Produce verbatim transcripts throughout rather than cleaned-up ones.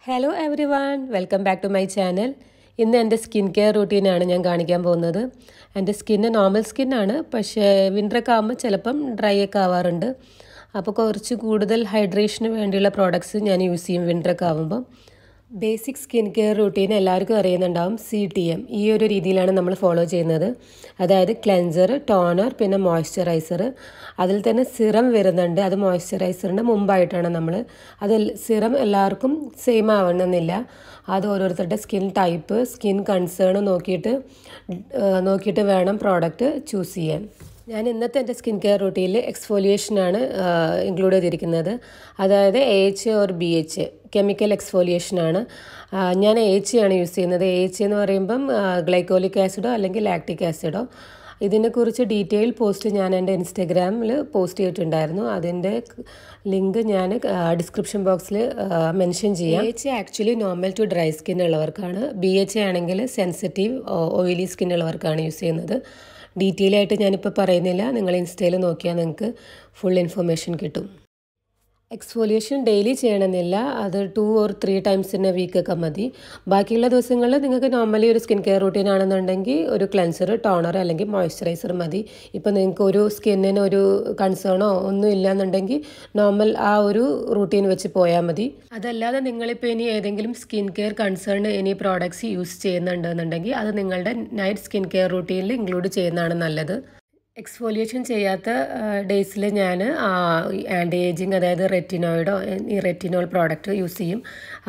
Hello everyone, welcome back to my channel. ഇന്ന് എൻ്റെ skin care റൂട്ടീനാണ് ഞാൻ കാണിക്കാൻ പോകുന്നത്. എൻ്റെ സ്കിന്ന് നോർമൽ സ്കിന്നാണ്, പക്ഷേ വിൻ്ററൊക്കെ ആകുമ്പോൾ ചിലപ്പം ഡ്രൈ ഒക്കെ ആവാറുണ്ട്. അപ്പോൾ കുറച്ച് കൂടുതൽ ഹൈഡ്രേഷന് വേണ്ടിയുള്ള പ്രോഡക്ട്സ് ഞാൻ യൂസ് ചെയ്യും വിൻ്ററൊക്കെ ആകുമ്പോൾ. ബേസിക് സ്കിൻ കെയർ റൂട്ടീൻ എല്ലാവർക്കും അറിയുന്നുണ്ടാവും. സി ടി എം ഈ ഒരു രീതിയിലാണ് നമ്മൾ ഫോളോ ചെയ്യുന്നത്. അതായത് ക്ലെൻസർ, ടോണർ, പിന്നെ മോയ്സ്ചറൈസർ. അതിൽ തന്നെ സിറം വരുന്നുണ്ട്. അത് മോയ്സ്ചറൈസറിൻ്റെ മുമ്പായിട്ടാണ് നമ്മൾ. അത് സിറം എല്ലാവർക്കും സെയിം ആവണമെന്നില്ല. അത് ഓരോരുത്തരുടെ സ്കിൻ ടൈപ്പ്, സ്കിൻ കൺസേൺ നോക്കിയിട്ട് നോക്കിയിട്ട് വേണം പ്രോഡക്റ്റ് ചൂസ് ചെയ്യാൻ. ഞാൻ ഇന്നത്തെ എൻ്റെ സ്കിൻ കെയർ റൂട്ടീനിൽ എക്സ്ഫോലിയേഷനാണ് ഇൻക്ലൂഡ് ചെയ്തിരിക്കുന്നത്. അതായത് A H or B H chemical എക്സ്ഫോലിയേഷനാണ്. ഞാൻ എ എച്ച് ആണ് യൂസ് ചെയ്യുന്നത്. എ എച്ച് എന്ന് പറയുമ്പം ഗ്ലൈക്കോലിക് ആസിഡോ അല്ലെങ്കിൽ ലാക്റ്റിക് ആസിഡോ. ഇതിനെക്കുറിച്ച് ഡീറ്റെയിൽ പോസ്റ്റ് ഞാൻ എൻ്റെ ഇൻസ്റ്റഗ്രാമിൽ പോസ്റ്റ് ചെയ്തിട്ടുണ്ടായിരുന്നു. അതിൻ്റെ ലിങ്ക് ഞാൻ ഡിസ്ക്രിപ്ഷൻ ബോക്സിൽ മെൻഷൻ ചെയ്യാം. A H actually normal to dry skin ഉള്ളവർക്കാണ്. ബി എച്ച് ആണെങ്കിൽ സെൻസിറ്റീവ് ഓയിലി സ്കിൻ ഉള്ളവർക്കാണ് യൂസ് ചെയ്യുന്നത്. ഡീറ്റെയിൽ ആയിട്ട് ഞാനിപ്പോൾ പറയുന്നില്ല. നിങ്ങൾ ഇൻസ്റ്റയിൽ നോക്കിയാൽ നിങ്ങൾക്ക് ഫുൾ ഇൻഫർമേഷൻ കിട്ടും. എക്സ്ഫോലിയേഷൻ ഡെയിലി ചെയ്യണമെന്നില്ല. അത് two or three times in a വീക്കൊക്കെ മതി. ബാക്കിയുള്ള ദിവസങ്ങളിൽ നിങ്ങൾക്ക് നോർമലി ഒരു സ്കിൻ കെയർ റൂട്ടീൻ ആണെന്നുണ്ടെങ്കിൽ ഒരു ക്ലെൻസർ, ടോണർ അല്ലെങ്കിൽ മോയ്സ്ചറൈസർ മതി. ഇപ്പോൾ നിങ്ങൾക്ക് ഒരു സ്കിന്നിന് ഒരു കൺസേണോ ഒന്നും ഇല്ലയെന്നുണ്ടെങ്കിൽ നോർമൽ ആ ഒരു റൂട്ടീൻ വെച്ച് പോയാൽ മതി. അതല്ലാതെ നിങ്ങളിപ്പോൾ ഇനി ഏതെങ്കിലും സ്കിൻ കെയർ കൺസേൺ ഇനി പ്രോഡക്ട്സ് യൂസ് ചെയ്യുന്നുണ്ടെന്നുണ്ടെങ്കിൽ അത് നിങ്ങളുടെ നൈറ്റ് സ്കിൻ കെയർ റൂട്ടീനിൽ ഇൻക്ലൂഡ് ചെയ്യുന്നതാണ് നല്ലത്. എക്സ്ഫോലിയേഷൻ ചെയ്യാത്ത ഡേയ്സിൽ ഞാൻ ആൻറ്റി ഏജിങ് അതായത് റെറ്റിനോയിഡോ ഈ റെറ്റിനോൾ പ്രോഡക്റ്റ് യൂസ് ചെയ്യും.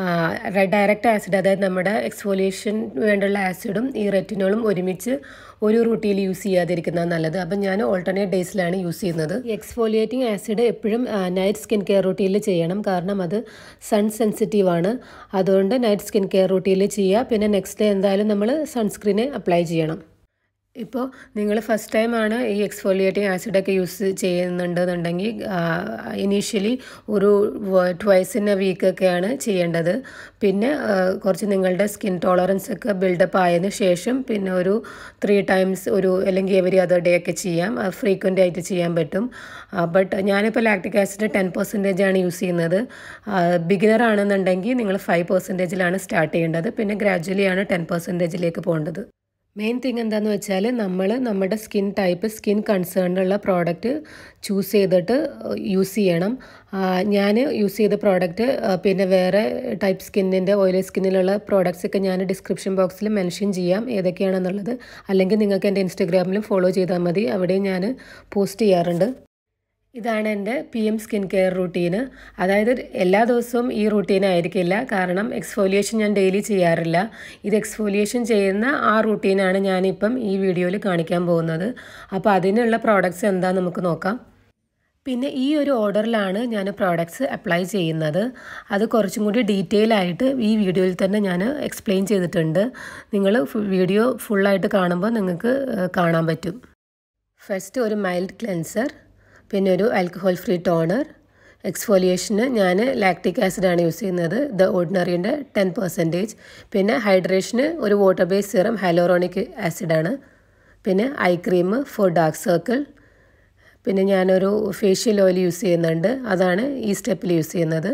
ഡയറക്റ്റ് ആസിഡ് അതായത് നമ്മുടെ എക്സ്ഫോലിയേഷൻ വേണ്ടുള്ള ആസിഡും ഈ റെറ്റിനോളും ഒരുമിച്ച് ഒരു റൂട്ടീനിൽ യൂസ് ചെയ്യാതിരിക്കുന്നതാണ് നല്ലത്. അപ്പം ഞാൻ ഓൾട്ടർനേറ്റ് ഡേയ്സിലാണ് യൂസ് ചെയ്യുന്നത്. ഈ എക്സ്ഫോലിയേറ്റിംഗ് ആസിഡ് എപ്പോഴും നൈറ്റ് സ്കിൻ കെയർ റൂട്ടീനിൽ ചെയ്യണം. കാരണം അത് സൺ സെൻസിറ്റീവ് ആണ്. അതുകൊണ്ട് നൈറ്റ് സ്കിൻ കെയർ റൂട്ടീനിൽ ചെയ്യുക. പിന്നെ നെക്സ്റ്റ് ഡേ എന്തായാലും നമ്മൾ സൺസ്ക്രീന് അപ്ലൈ ചെയ്യണം. ഇപ്പോൾ നിങ്ങൾ ഫസ്റ്റ് ടൈമാണ് ഈ എക്സ്ഫോലിയേറ്റിംഗ് ആസിഡൊക്കെ യൂസ് ചെയ്യുന്നുണ്ടെന്നുണ്ടെങ്കിൽ ഇനീഷ്യലി ഒരു ട്വൈസ് ഇൻ എ വീക്കൊക്കെയാണ് ചെയ്യേണ്ടത്. പിന്നെ കുറച്ച് നിങ്ങളുടെ സ്കിൻ ടോളറൻസ് ഒക്കെ ബിൽഡപ്പ് ആയതിനു ശേഷം പിന്നെ ഒരു ത്രീ ടൈംസ് ഒരു അല്ലെങ്കിൽ എവരി അതർ ഡേ ഒക്കെ ചെയ്യാം. ഫ്രീക്വൻ്റ് ആയിട്ട് ചെയ്യാൻ പറ്റും. ബട്ട് ഞാനിപ്പോൾ ലാക്റ്റിക് ആസിഡ് ടെൻ പെർസെൻറ്റേജ് ആണ് യൂസ് ചെയ്യുന്നത്. ബിഗിനർ ആണെന്നുണ്ടെങ്കിൽ നിങ്ങൾ ഫൈവ് പെർസെൻറ്റേജിലാണ് സ്റ്റാർട്ട് ചെയ്യേണ്ടത്. പിന്നെ ഗ്രാജ്വലിയാണ് ടെൻ പെർസെൻറ്റേജിലേക്ക് പോകേണ്ടത്. മെയിൻ തിങ് എന്താണെന്ന് വെച്ചാൽ നമ്മൾ നമ്മുടെ സ്കിൻ ടൈപ്പ്, സ്കിൻ കൺസേണിലുള്ള പ്രോഡക്റ്റ് ചൂസ് ചെയ്തിട്ട് യൂസ് ചെയ്യണം. ഞാൻ യൂസ് ചെയ്ത പ്രോഡക്റ്റ് പിന്നെ വേറെ ടൈപ്പ് സ്കിന്നിൻ്റെ ഓയിലി സ്കിന്നിലുള്ള പ്രോഡക്റ്റ്സ് ഒക്കെ ഞാൻ ഡിസ്ക്രിപ്ഷൻ ബോക്സിൽ മെൻഷൻ ചെയ്യാം ഏതൊക്കെയാണെന്നുള്ളത്. അല്ലെങ്കിൽ നിങ്ങൾക്ക് എൻ്റെ ഇൻസ്റ്റഗ്രാമിലും ഫോളോ ചെയ്താൽ മതി. അവിടെയും ഞാൻ പോസ്റ്റ് ചെയ്യാറുണ്ട്. ഇതാണ് എൻ്റെ പി എം സ്കിൻ കെയർ റൂട്ടീന്. അതായത് എല്ലാ ദിവസവും ഈ റൂട്ടീൻ ആയിരിക്കില്ല. കാരണം എക്സ്ഫോലിയേഷൻ ഞാൻ ഡെയിലി ചെയ്യാറില്ല. ഇത് എക്സ്ഫോലിയേഷൻ ചെയ്യുന്ന ആ റൂട്ടീനാണ് ഞാനിപ്പം ഈ വീഡിയോയിൽ കാണിക്കാൻ പോകുന്നത്. അപ്പോൾ അതിനുള്ള പ്രോഡക്റ്റ്സ് എന്താണെന്ന് നമുക്ക് നോക്കാം. പിന്നെ ഈ ഒരു ഓർഡറിലാണ് ഞാൻ പ്രോഡക്റ്റ്സ് അപ്ലൈ ചെയ്യുന്നത്. അത് കുറച്ചും കൂടി ഡീറ്റെയിൽ ആയിട്ട് ഈ വീഡിയോയിൽ തന്നെ ഞാൻ എക്സ്പ്ലെയിൻ ചെയ്തിട്ടുണ്ട്. നിങ്ങൾ വീഡിയോ ഫുള്ളായിട്ട് കാണുമ്പോൾ നിങ്ങൾക്ക് കാണാൻ പറ്റും. ഫസ്റ്റ് ഒരു മൈൽഡ് ക്ലെൻസർ, പിന്നെ ഒരു ആൽക്കഹോൾ ഫ്രീ ടോണർ. എക്സ്ഫോലിയേഷന് ഞാൻ ലാക്റ്റിക് ആസിഡാണ് യൂസ് ചെയ്യുന്നത്, ദ ഓർഡിനറിൻ്റെ ടെൻ പെർസെൻറ്റേജ്. പിന്നെ ഹൈഡ്രേഷന് ഒരു വാട്ടർ ബേസ് സിറം ഹൈലോറോണിക് ആസിഡാണ്. പിന്നെ eye cream for dark circle. പിന്നെ ഞാനൊരു ഫേഷ്യൽ ഓയിൽ യൂസ് ചെയ്യുന്നുണ്ട്. അതാണ് ഈ സ്റ്റെപ്പിൽ യൂസ് ചെയ്യുന്നത്.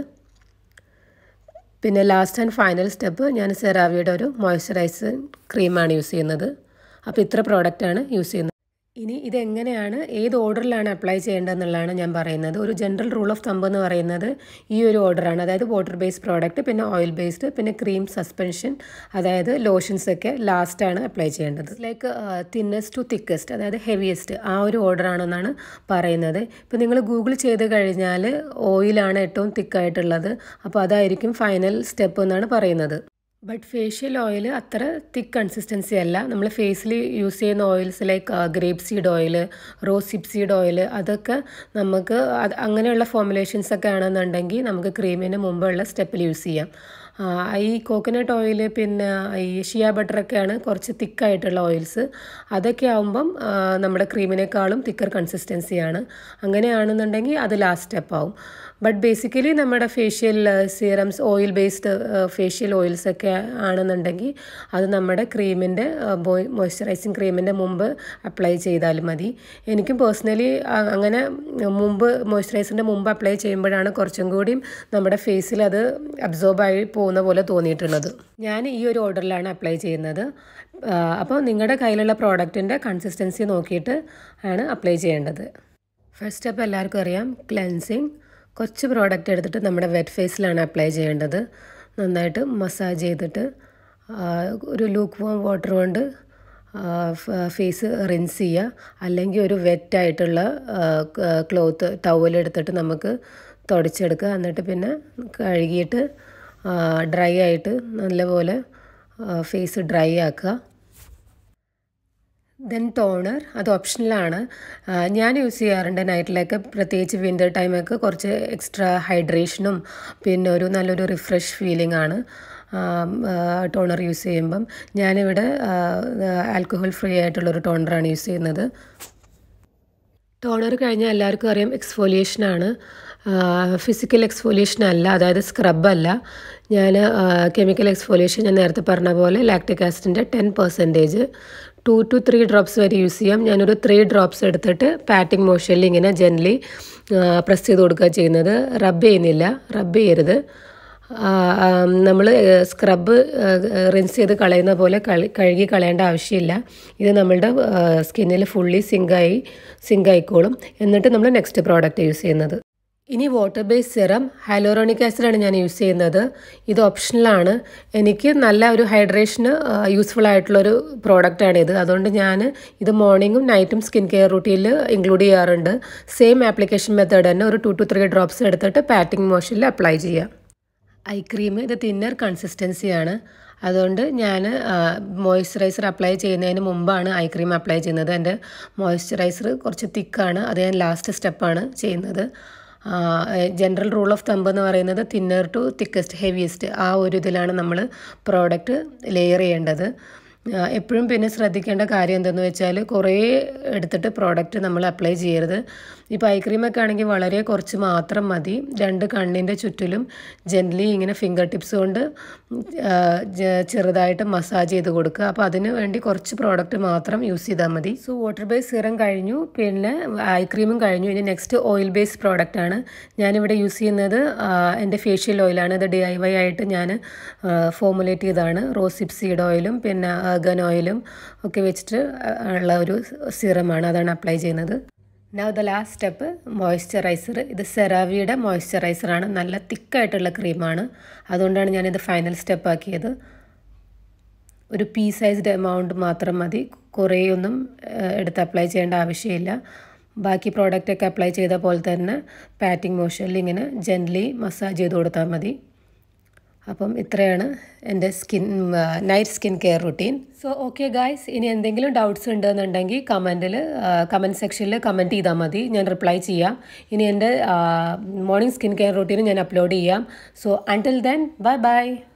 പിന്നെ ലാസ്റ്റ് ആൻഡ് ഫൈനൽ സ്റ്റെപ്പ് ഞാൻ സെറാവിയുടെ ഒരു മോയ്സ്ചറൈസിങ് ക്രീമാണ് യൂസ് ചെയ്യുന്നത്. അപ്പോൾ ഇത്ര പ്രോഡക്റ്റാണ് യൂസ് ചെയ്യുന്നത്. ഇനി ഇതെങ്ങനെയാണ് ഏത് ഓർഡറിലാണ് അപ്ലൈ ചെയ്യേണ്ടതെന്നുള്ളതാണ് ഞാൻ പറയുന്നത്. ഒരു ജനറൽ റൂൾ ഓഫ് തമ്പ് എന്ന് പറയുന്നത് ഈ ഒരു ഓർഡറാണ്. അതായത് വാട്ടർ ബേസ്ഡ് പ്രോഡക്റ്റ്, പിന്നെ ഓയിൽ ബേസ്ഡ്, പിന്നെ ക്രീം, സസ്പെൻഷൻ, അതായത് ലോഷൻസ് ഒക്കെ ലാസ്റ്റാണ് അപ്ലൈ ചെയ്യേണ്ടത്. ലൈക്ക് തിന്നസ്റ്റ് ടു തിക്കസ്റ്റ്, അതായത് ഹെവിയസ്റ്റ്, ആ ഒരു ഓർഡറാണെന്നാണ് പറയുന്നത്. ഇപ്പോൾ നിങ്ങൾ ഗൂഗിൾ ചെയ്ത് കഴിഞ്ഞാൽ ഓയിലാണ് ഏറ്റവും തിക്കായിട്ടുള്ളത്. അപ്പോൾ അതായിരിക്കും ഫൈനൽ സ്റ്റെപ്പ് എന്നാണ് പറയുന്നത്. ബട്ട് ഫേഷ്യൽ ഓയിൽ അത്ര തിക്ക് കൺസിസ്റ്റൻസി അല്ല. നമ്മൾ ഫേസിൽ യൂസ് ചെയ്യുന്ന oils like grape seed oil, rose hip seed oil, അതൊക്കെ നമുക്ക് അത് അങ്ങനെയുള്ള ഫോർമുലേഷൻസ് ഒക്കെ ആണെന്നുണ്ടെങ്കിൽ നമുക്ക് ക്രീമിന് മുമ്പുള്ള സ്റ്റെപ്പിൽ യൂസ് ചെയ്യാം. ഈ കോക്കനട്ട് ഓയിൽ പിന്നെ ഈ ഷിയ ബട്ടറൊക്കെയാണ് കുറച്ച് തിക്കായിട്ടുള്ള ഓയിൽസ്. അതൊക്കെ ആകുമ്പം നമ്മുടെ ക്രീമിനേക്കാളും തിക്കർ കൺസിസ്റ്റൻസിയാണ്. അങ്ങനെയാണെന്നുണ്ടെങ്കിൽ അത് ലാസ്റ്റ് സ്റ്റെപ്പ് ആവും. ബട്ട് ബേസിക്കലി നമ്മുടെ facial serums oil based facial ഓയിൽസൊക്കെ ആണെന്നുണ്ടെങ്കിൽ അത് നമ്മുടെ ക്രീമിൻ്റെ മോയ്സ്ചറൈസിങ് ക്രീമിൻ്റെ മുമ്പ് അപ്ലൈ ചെയ്താലും മതി. എനിക്കും പേഴ്സണലി അങ്ങനെ മുമ്പ് മോയ്സ്ചറൈസറിൻ്റെ മുമ്പ് അപ്ലൈ ചെയ്യുമ്പോഴാണ് കുറച്ചും കൂടിയും നമ്മുടെ ഫേസിൽ അത് അബ്സോർബായി പോകുന്ന പോലെ തോന്നിയിട്ടുള്ളത്. ഞാൻ ഈ ഒരു ഓർഡറിലാണ് അപ്ലൈ ചെയ്യുന്നത്. അപ്പോൾ നിങ്ങളുടെ കയ്യിലുള്ള പ്രോഡക്റ്റിൻ്റെ കൺസിസ്റ്റൻസി നോക്കിയിട്ട് ആണ് അപ്ലൈ ചെയ്യേണ്ടത്. ഫസ്റ്റ് സ്റ്റെപ്പ് എല്ലാവർക്കും അറിയാം, ക്ലെൻസിങ്. കുറച്ച് പ്രോഡക്റ്റ് എടുത്തിട്ട് നമ്മുടെ വെറ്റ് ഫേസിലാണ് അപ്ലൈ ചെയ്യേണ്ടത്. നന്നായിട്ട് മസാജ് ചെയ്തിട്ട് ഒരു ലൂക്ക് വാം വാട്ടർ കൊണ്ട് ഫേസ് റിൻസ് ചെയ്യുക. അല്ലെങ്കിൽ ഒരു വെറ്റായിട്ടുള്ള ക്ലോത്ത് ടവൽ എടുത്തിട്ട് നമുക്ക് തുടച്ചെടുക്കുക. എന്നിട്ട് പിന്നെ കഴുകിയിട്ട് ഡ്രൈ ആയിട്ട് നല്ലപോലെ ഫേസ് ഡ്രൈ ആക്കുക. ദെൻ ടോണർ, അത് ഓപ്ഷണലാണ്. ഞാൻ യൂസ് ചെയ്യാറുണ്ട് നൈറ്റിലൊക്കെ, പ്രത്യേകിച്ച് വിൻ്റർ ടൈമൊക്കെ കുറച്ച് എക്സ്ട്രാ ഹൈഡ്രേഷനും പിന്നെ ഒരു നല്ലൊരു റിഫ്രഷ് ഫീലിംഗ് ആണ് ടോണർ യൂസ് ചെയ്യുമ്പം. ഞാനിവിടെ ആൽക്കഹോൾ ഫ്രീ ആയിട്ടുള്ളൊരു ടോണറാണ് യൂസ് ചെയ്യുന്നത്. ടോണർ കഴിഞ്ഞാൽ എല്ലാവർക്കും അറിയാം എക്സ്ഫോലിയേഷനാണ്. ഫിസിക്കൽ എക്സ്ഫോലിയേഷൻ അല്ല, അതായത് സ്ക്രബല്ല. ഞാൻ കെമിക്കൽ എക്സ്ഫോലിയേഷൻ ഞാൻ നേരത്തെ പറഞ്ഞ പോലെ ലാക്റ്റിക് ആസിഡിൻ്റെ ten percentage two to three drops വരെ യൂസ് ചെയ്യാം. ഞാനൊരു ത്രീ ഡ്രോപ്സ് എടുത്തിട്ട് പാറ്റിംഗ് മോഷനിൽ ഇങ്ങനെ ജെൻലി പ്രസ് ചെയ്ത് കൊടുക്കുക ചെയ്യുന്നത്. റബ്ബ് ചെയ്യുന്നില്ല, റബ്ബ് ചെയ്യരുത്. നമ്മൾ സ്ക്രബ് റിൻസ് ചെയ്ത് കളയുന്ന പോലെ കളി കഴുകി കളയേണ്ട ആവശ്യമില്ല. ഇത് നമ്മളുടെ സ്കിന്നിൽ ഫുള്ളി സിങ്കായി സിങ്കായിക്കോളും. എന്നിട്ട് നമ്മൾ നെക്സ്റ്റ് പ്രോഡക്റ്റ് യൂസ് ചെയ്യുന്നത്. ഇനി വാട്ടർ ബേസ് സിറം ഹൈലോറോണിക് ആസിഡാണ് ഞാൻ യൂസ് ചെയ്യുന്നത്. ഇത് ഓപ്ഷണലാണ്. എനിക്ക് നല്ല ഒരു ഹൈഡ്രേഷന് യൂസ്ഫുൾ ആയിട്ടുള്ളൊരു പ്രോഡക്റ്റാണിത്. അതുകൊണ്ട് ഞാൻ ഇത് മോർണിംഗും നൈറ്റും സ്കിൻ കെയർ റൂട്ടീനിൽ ഇൻക്ലൂഡ് ചെയ്യാറുണ്ട്. സെയിം ആപ്ലിക്കേഷൻ മെത്തേഡ് തന്നെ ഒരു ടു ടു ത്രീ ഡ്രോപ്സ് എടുത്തിട്ട് പാറ്റിംഗ് മോഷനിൽ അപ്ലൈ ചെയ്യാം. ഐ ക്രീം ഇത് തിന്നർ കൺസിസ്റ്റൻസിയാണ്. അതുകൊണ്ട് ഞാൻ മോയ്സ്ചറൈസർ അപ്ലൈ ചെയ്യുന്നതിന് മുമ്പാണ് ഐ ക്രീം അപ്ലൈ ചെയ്യുന്നത്. എൻ്റെ മോയ്സ്ചറൈസർ കുറച്ച് തിക്കാണ്, അത് ഞാൻ ലാസ്റ്റ് സ്റ്റെപ്പാണ് ചെയ്യുന്നത്. ജനറൽ റൂൾ ഓഫ് തമ്പ് എന്ന് പറയുന്നത് തിന്നർ ടു തിക്കസ്റ്റ് ഹെവിയസ്റ്റ്, ആ ഒരു ഇതിലാണ് നമ്മൾ പ്രോഡക്റ്റ് ലെയർ ചെയ്യേണ്ടത്. എപ്പോഴും പിന്നെ ശ്രദ്ധിക്കേണ്ട കാര്യം എന്തെന്ന് വെച്ചാൽ കുറേ എടുത്തിട്ട് പ്രോഡക്റ്റ് നമ്മൾ അപ്ലൈ ചെയ്യരുത്. ഇപ്പോൾ ഐ ക്രീമൊക്കെ ആണെങ്കിൽ വളരെ കുറച്ച് മാത്രം മതി. രണ്ട് കണ്ണിൻ്റെ ചുറ്റിലും ജെൻറ്റ്ലി ഇങ്ങനെ ഫിംഗർ ടിപ്സ് കൊണ്ട് ചെറുതായിട്ട് മസാജ് ചെയ്ത് കൊടുക്കുക. അപ്പോൾ അതിന് വേണ്ടി കുറച്ച് പ്രോഡക്റ്റ് മാത്രം യൂസ് ചെയ്താൽ മതി. സോ വാട്ടർ ബേസ് സിറം കഴിഞ്ഞു, പിന്നെ ഐ ക്രീമും കഴിഞ്ഞു. ഇനി നെക്സ്റ്റ് ഓയിൽ ബേസ് പ്രോഡക്റ്റാണ് ഞാനിവിടെ യൂസ് ചെയ്യുന്നത്. എൻ്റെ ഫേഷ്യൽ ഓയിലാണ്. ഇത് ഡി ഐ വൈ ആയിട്ട് ഞാൻ ഫോമുലേറ്റ് ചെയ്തതാണ്. റോസിപ്പ് സീഡ് ഓയിലും പിന്നെ ആർഗൻ ഓയിലും ഒക്കെ വെച്ചിട്ട് ഉള്ള ഒരു സിറമാണ്, അതാണ് അപ്ലൈ ചെയ്യുന്നത്. Now the last step moisturiser. ഇത് സെറാവിയുടെ മോയ്സ്ചറൈസറാണ്. നല്ല തിക്കായിട്ടുള്ള ക്രീമാണ്, അതുകൊണ്ടാണ് ഞാനിത് ഫൈനൽ സ്റ്റെപ്പ് ആക്കിയത്. ഒരു പീ സൈസ്ഡ് എമൗണ്ട് മാത്രം മതി, കുറേയൊന്നും എടുത്ത് അപ്ലൈ ചെയ്യേണ്ട ആവശ്യമില്ല. ബാക്കി പ്രോഡക്റ്റൊക്കെ അപ്ലൈ ചെയ്ത പോലെ തന്നെ പാറ്റിംഗ് മോഷനിൽ ഇങ്ങനെ ജെൻറ്റ്ലി മസാജ് ചെയ്ത് കൊടുത്താൽ മതി. അപ്പം ഇത്രയാണ് എൻ്റെ skin night skin care routine. So okay guys, ഇനി എന്തെങ്കിലും ഡൗട്ട്സ് ഉണ്ടെന്നുണ്ടെങ്കിൽ കമൻറ്റിൽ കമൻറ്റ് സെക്ഷനിൽ കമൻറ്റ് ചെയ്താൽ മതി, ഞാൻ റിപ്ലൈ ചെയ്യാം. ഇനി എൻ്റെ മോർണിംഗ് സ്കിൻ കെയർ റുട്ടീൻ ഞാൻ അപ്ലോഡ് ചെയ്യാം. So until then bye by.